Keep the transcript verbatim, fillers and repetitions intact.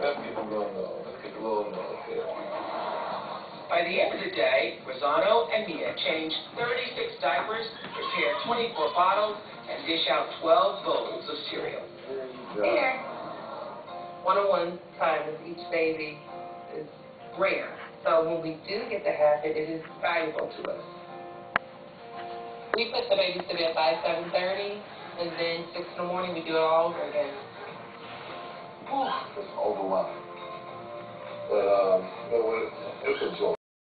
Let's get the little nose. Let's get the little nose here. By the end of the day, Rosano and Mia changed thirty-six diapers, prepare twenty-four bottles, and dish out twelve bowls of cereal. There you go. Here. One-on-one time with each baby is rare. So when we do get to have it, it is valuable to us. We put the babies to bed by seven thirty, and then six in the morning we do it all over again. Whew, it's overwhelming. But, um, you know, it's a joy.